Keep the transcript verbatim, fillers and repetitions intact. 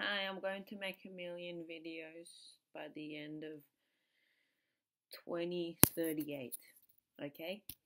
Hi, I'm going to make a million videos by the end of twenty thirty-eight. Okay?